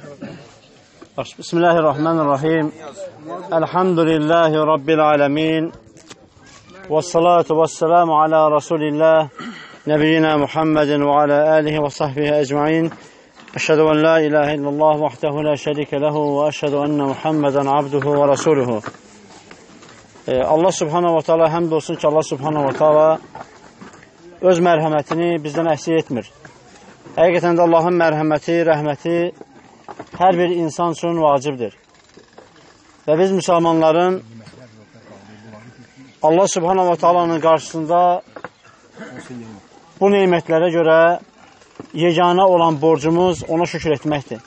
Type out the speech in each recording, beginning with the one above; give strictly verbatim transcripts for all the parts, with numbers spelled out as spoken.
Bismillahirrahmanirrahim. Elhamdülillahi Rabbil alemin. Vessalatu vesselamu ala Resulillah. Nebiyyina Muhammedin ve ala alihi ve sahbihi ecmain. Eşhedü en la ilahe illallah vahdehu la şerike lehu ve eşhedü enne Muhammeden abduhu ve resuluhu. Ee, Allah subhanahu ve teala həmd olsun ki, Allah subhanahu ve teala öz mərhəmətini bizdən əksik etmir. Həqiqətən də Allahın mərhəməti, rəhməti hər bir insan üçün vacibdir. Və biz müsəlmanların Allah subhanahu ve teala'nın qarşısında bu neymətlərə görə yeganə olan borcumuz ona şükür etməkdir.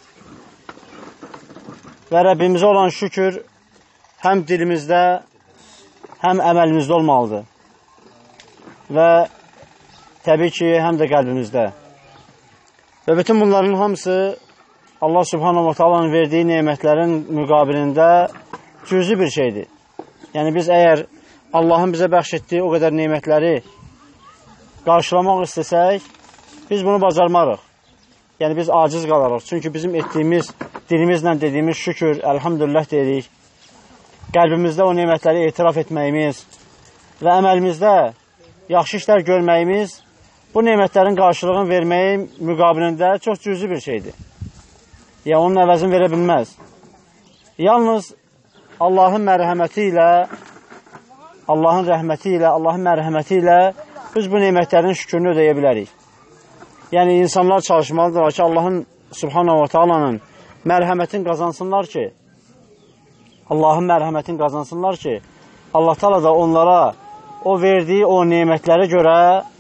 Və Rəbbimizə olan şükür həm dilimizdə, həm əməlimizdə olmalıdır. Və təbii ki, həm də qəlbimizdə. Və bütün bunların hamısı Allah subhanahu wa ta'ala'nın verdiyi neymətlərin müqabilində cüzi bir şeydir. Yəni biz əgər Allahın bizə bəxş etdiyi o qədər neymətləri qarşılamaq istəsək, biz bunu bacarmarıq. Yəni biz aciz qalarıq. Çünki bizim etdiyimiz, dilimizlə dediyimiz şükür, əlhamdülillah deyirik. Qəlbimizdə o neymətləri etiraf etməyimiz və əməlimizdə yaxşı işlər görməyimiz bu neymətlərin qarşılığını verməyi müqabilində çox cüzi bir şeydir. Yəni onun əvəzini verə bilməz. Yalnız Allahın mərhəməti ilə, Allahın rəhməti ilə, Allahın mərhəməti ilə biz bu neymətlərin şükrünü ödəyə bilərik. Yəni insanlar çalışmalıdırlar ki, Allahın subhanahu wa ta'ala'nın mərhəmətini qazansınlar ki, Allahın mərhəmətini qazansınlar ki, Allah Teala da onlara o verdiyi o neymətlərə görə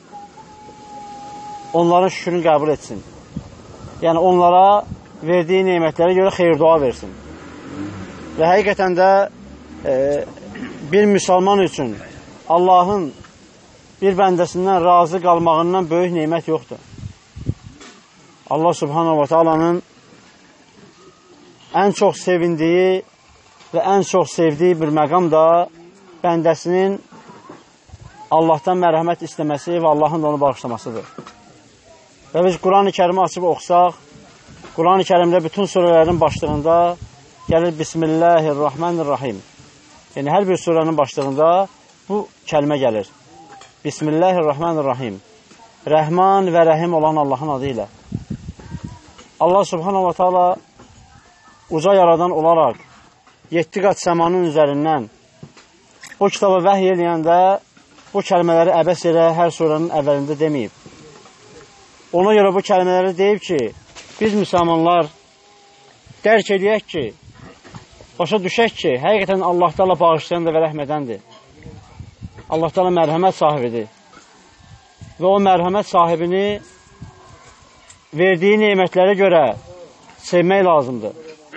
onların şükrünü qəbul etsin. Yəni onlara verdiyi neymətlərə görə xeyir-dua versin. Və həqiqətən də e, bir müsəlman üçün Allahın bir bəndəsindən razı qalmağından böyük neymət yoxdur. Allah subhanahu wa ta'ala'nın ən çox sevindiyi və ən çox sevdiyi bir məqam da bəndəsinin Allahdan mərhəmət istəməsi və Allahın da onu bağışlamasıdır. Və biz Quran-ı Kərimi açıb oxusaq, Quran-ı Kərimdə bütün surələrin başlığında gəlir Bismillahirrahmanirrahim. Yəni hər bir surənin başlığında bu kəlmə gəlir. Bismillahirrahmanirrahim. Rəhman və Rəhim olan Allahın adı ilə. Allah subhanahu wa ta'ala uca yaradan olaraq yeddi qat səmanın üzərindən bu kitabı vəhiy eləyəndə bu kəlmələri əbəs elə hər surənin əvvəlində deməyib. Ona görə bu kəlmələri deyib ki, biz müsəlmanlar dərk edək ki, başa düşək ki, həqiqətən Allah Teala bağışlayandır və rəhmədəndir. Allah Teala mərhəmət sahibidir. Və o mərhəmət sahibini verdiyi neymətlərə görə sevmək lazımdır.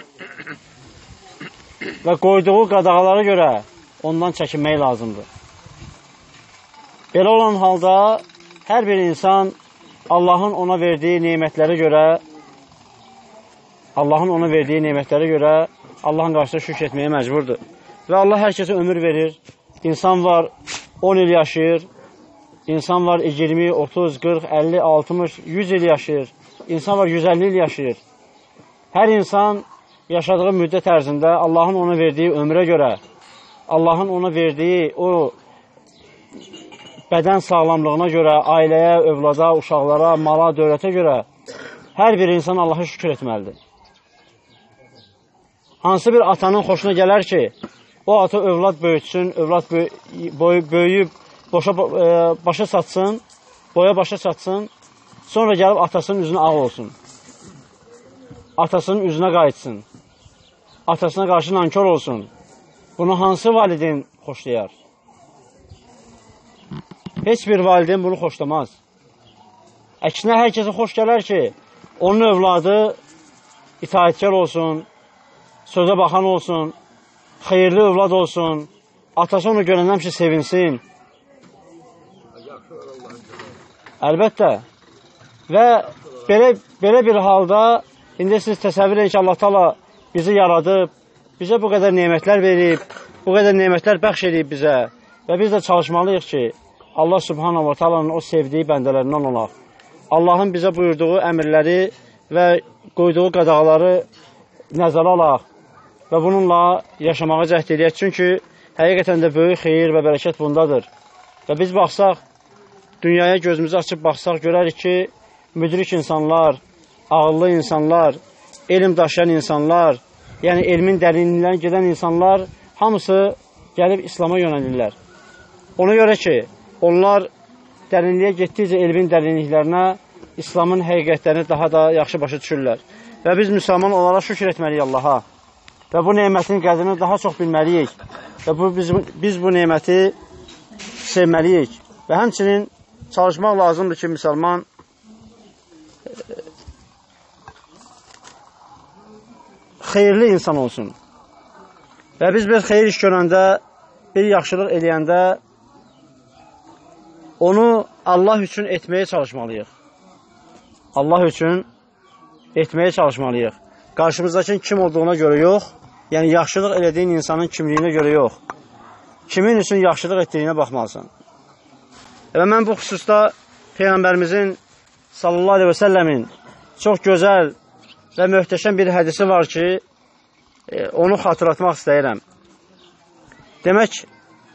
Və qoyduğu qadağalara görə ondan çəkinmək lazımdır. Belə olan halda hər bir insan Allahın ona verdiyi neymətlərə görə Allahın ona verdiyi neymətlərə görə Allahın qarşısında şükür etməyə məcburdur. Və Allah hər kəsə ömür verir. İnsan var on il yaşayır, insan var iyirmi, otuz, qırx, əlli, altmış, yüz il yaşayır, insan var yüz əlli il yaşayır. Hər insan yaşadığı müddət ərzində Allahın ona verdiyi ömrə görə, Allahın ona verdiyi o bədən sağlamlığına görə, ailəyə, övlada, uşaqlara, mala, dövlətə görə hər bir insan Allaha şükür etməlidir. Hansı bir atanın xoşuna gələr ki, o ata övlad böyütsün, övlad böyüyüb boşa, e, başa satsın, boya başa satsın, sonra gəlib atasının üzünə ağ olsun. Atasının üzünə qayıtsın. Atasına qarşı nankör olsun. Bunu hansı valideyn xoşlayar? Heç bir valideyn bunu xoşlamaz. Əksinə hər kəsə xoş gələr ki, onun övladı itaətkar olsun, sözə baxan olsun, xeyirli övlad olsun, atası onu görəndən ki, sevinsin. Əlbəttə. Və belə, belə bir halda, indi siz təsəvvür edin ki, Allah Teala bizi yaradıb, bizə bu qədər neymətlər verib, bu qədər neymətlər bəxş edib bizə və biz də çalışmalıyıq ki, Allah subhanahu wa ta'ala'nın o sevdiyi bəndələrindən olaq. Allahın bizə buyurduğu əmirləri və qoyduğu qadağaları nəzərə alaq və bununla yaşamağa cəhd edək. Çünki həqiqətən də böyük xeyir və bərəkət bundadır. Və biz baxsaq, dünyaya gözümüzü açıb baxsaq, görərik ki, müdrik insanlar, ağıllı insanlar, elm daşıyan insanlar, yəni elmin dərinliyindən gedən insanlar hamısı gəlib İslama yönəlirlər. Ona görə ki, onlar dərinliyə getdikcə elmin dərinliklərinə İslamın həqiqətlərini daha da yaxşı başa düşürlər. Və biz müsəlman olaraq şükür etməliyik Allaha. Və bu nemətin qədrini daha çox bilməliyik. Və bu, biz, biz bu neməti sevməliyik. Və həmçinin çalışmaq lazımdır ki, müsəlman xeyirli insan olsun. Və biz bir xeyir iş görəndə, bir yaxşılıq eləyəndə onu Allah üçün etməyə çalışmalıyıq. Allah üçün etməyə çalışmalıyıq. Qarşımızdakın kim olduğuna görə yox, yəni yaxşılıq elədiyin insanın kimliyinə görə yox. Kimin üçün yaxşılıq etdiyinə baxmalısın. Və mən bu xüsusda Peyğəmbərimizin sallallahu aleyhi və səlləmin çox gözəl və möhtəşəm bir hədisi var ki, onu xatırlatmaq istəyirəm. Demək,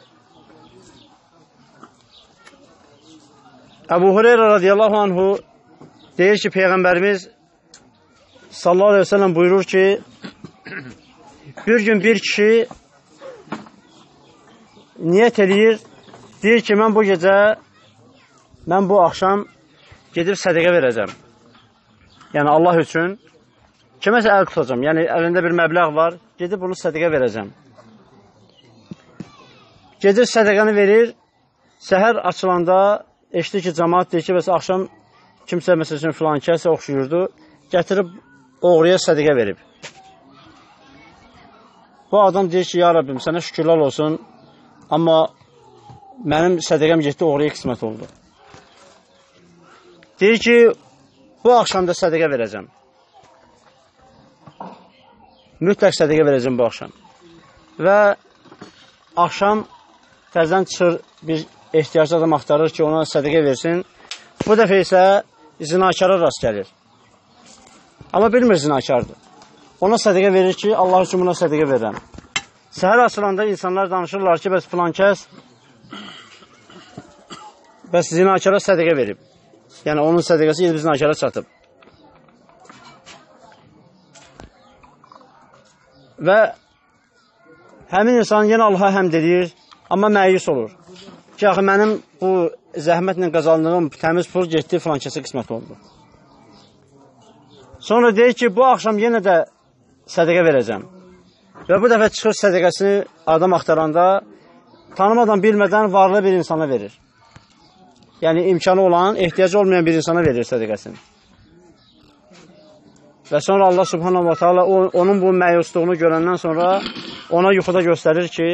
Əbu Hüreyrə radiyallahu anhu deyir ki, Peyğəmbərimiz sallallahu aleyhi və səlləm buyurur ki, bir gün bir kişi niyyət edir, deyir ki, mən bu gecə, mən bu axşam gedib sədəqə verəcəm. Yəni Allah üçün kiməsə əl tutacam, yəni əlində bir məbləğ var, gedib bunu sədəqə verəcəm. Gedir sədəqəni verir, səhər açılanda eşidir ki, cəmaat deyir ki, bəs axşam kimsə, məsəl üçün, filan kəsə oxşuyurdu, gətirib oğruya sədəqə verib. Bu adam deyir ki, ya Rabbim, sənə şükürlər olsun, amma mənim sədəqəm getdi, oğruya qismət oldu. Deyir ki, bu axşam da sədəqə verəcəm. Mütləq sədəqə verəcəm bu axşam. Və axşam təzdən çıxır, bir ehtiyaclı adam axtarır ki, ona sədəqə versin. Bu dəfə isə zinakara rast gəlir. Amma bilmir zinakardır. Ona sədəqə verir ki, Allah üçün buna sədəqə verirəm. Səhər açılanda insanlar danışırlar ki, bəs filan kəs bəs zinakara sədəqə verib. Yəni onun sədəqəsi gedib zinakara çatıb. Və həmin insan yenə Allaha həmd edir, amma məyus olur. Ki, axı, mənim bu zəhmətlə qazandığım təmiz pul getdi, filan kəsə qismət oldu. Sonra deyir ki, bu axşam yenə də sədəqə verəcəm. Və bu dəfə çıxır sədəqəsini adam axtaranda tanımadan, bilmədən varlı bir insana verir. Yəni, imkanı olan, ehtiyacı olmayan bir insana verir sədəqəsini. Və sonra Allah subhanahu wa ta'ala onun bu məyusluğunu görəndən sonra ona yuxuda göstərir ki,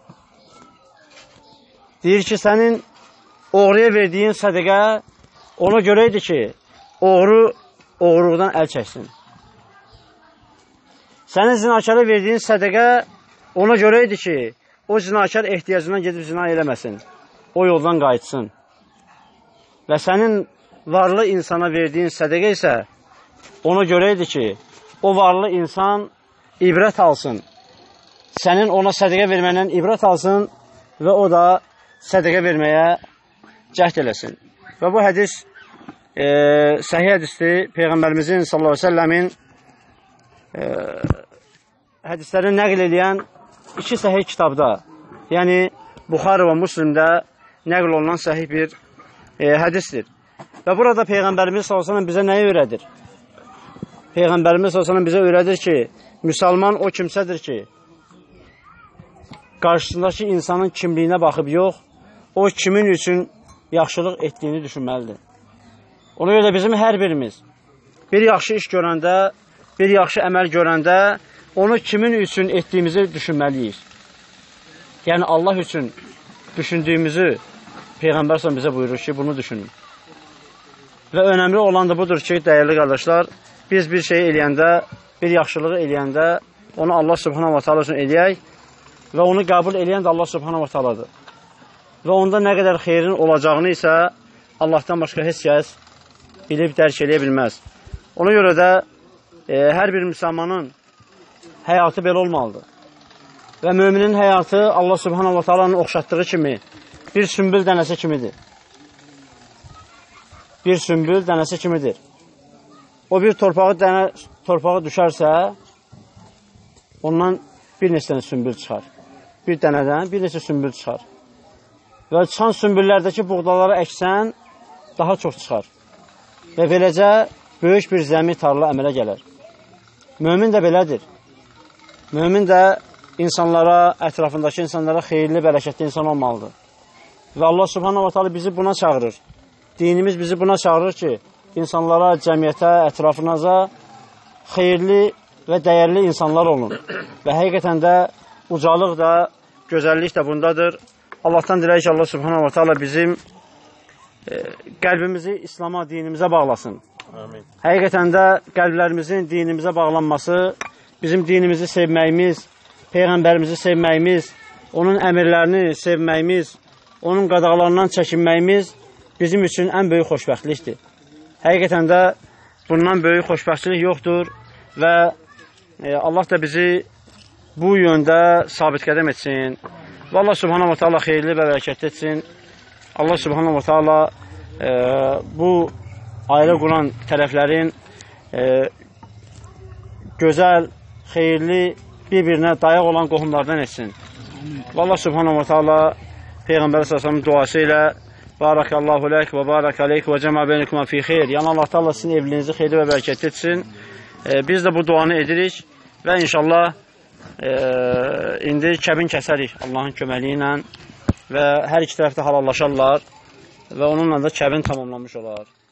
deyir ki, sənin oğruya verdiyin sədəqə ona görə idi ki, oğru oğruqdan əl çəksin. Sənin zinakara verdiyin sədəqə ona görə idi ki, o zinakar ehtiyacından gedib zina eləməsin, o yoldan qayıtsın. Və sənin varlı insana verdiyin sədəqə isə ona görə idi ki, o varlı insan ibrət alsın. Sənin ona sədəqə verməndən ibrət alsın və o da sədəqə verməyə cəhd eləsin. Və bu hədis e, səhih hədisdir. Peyğəmbərimizin sallallahu aleyhi ve səlləmin e, hədislərini nəql edən iki səhih kitabda, yəni Buxarı və Müslimdə nəql olunan səhih bir e, hədisdir. Və burada Peyğəmbərimiz sallallahu aleyhi ve səlləm bizə nəyi öyrədir? Peyğəmbərimiz sallallahu aleyhi ve səlləm bizə öyrədir ki, müsəlman o kimsədir ki, qarşısındakı insanın kimliyinə baxıb yox, o kimin üçün yaxşılıq etdiyini düşünməlidir. Ona görə də bizim hər birimiz bir yaxşı iş görəndə, bir yaxşı əməl görəndə onu kimin üçün etdiyimizi düşünməliyik. Yəni Allah üçün düşündüyümüzü Peyğəmbər sallallahu bizə buyurur ki, bunu düşünün. Və önəmli olan da budur ki, dəyərli qardaşlar, biz bir şey eləyəndə, bir yaxşılığı eləyəndə onu Allah subhanahu wa ta'ala üçün eləyək və onu qəbul eləyən də Allah subhanahu wa ta'aladır. Və onda nə qədər xeyrin olacağını isə Allahdan başqa heç kəs bilib dərk eləyə bilməz. Ona görə də e, hər bir müsəlmanın həyatı belə olmalıdır. Və müminin həyatı Allah subhanahu wa ta'alanın oxşatdığı kimi bir sümbül dənəsi kimidir. Bir sümbül dənəsi kimidir. O bir torpağı, dənə, torpağı düşərsə, ondan bir neçə dənə sümbül çıxar. Bir dənədən bir neçə sümbül çıxar. Və çıxan sümbüllərdəki buğdaları əksən, daha çox çıxar. Və beləcə böyük bir zəmi tarla əmələ gələr. Mömin də belədir. Mömin də insanlara, ətrafındakı insanlara xeyirli, bərəkətli insan olmalıdır. Və Allah subhanahu wa ta'ala bizi buna çağırır. Dinimiz bizi buna çağırır ki, insanlara, cəmiyyətə, ətrafınaza xeyirli və dəyərli insanlar olun. Və həqiqətən də ucalıq da, gözəllik də bundadır. Allahdan diləyək ki, Allah subhanahu wa ta'ala bizim e, qəlbimizi İslam'a, dinimizə bağlasın. Amin. Həqiqətən də qəlblərimizin dinimizə bağlanması, bizim dinimizi sevməyimiz, Peyğəmbərimizi sevməyimiz, onun əmirlərini sevməyimiz, onun qadağalarından çəkinməyimiz bizim üçün ən böyük xoşbəxtlikdir. Həqiqətən də bundan böyük xoşbəxtlik yoxdur və e, Allah da bizi bu yöndə sabit qədəm etsin. Və Allah subhanahu wa ta'ala xeyirli və bərəkətli etsin. Allah subhanahu wa ta'ala e, bu ailə quran tərəflərin e, gözəl, xeyirli, bir-birinə dayaq olan qohumlardan etsin. Və Allah subhanahu wa ta'ala Peyğəmbər sallallahu duası ilə Barakallahu lək və barak aleyk və cəmə beynəkuma fi xeyr. Yəni Allah ta'ala sizin evlinizi xeyirli və bərəkətli etsin. E, biz də bu duanı edirik və inşallah e, indi kəbin kəsərik Allahın köməliyi ilə və hər iki tərəfdə halallaşarlar və onunla da kəbin tamamlanmış olar.